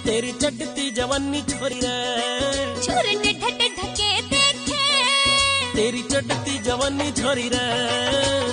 तेरी चढ़ती जवानी छोरी रे, छोरे ढके देखे तेरी चढ़ती जवानी छोरी रे।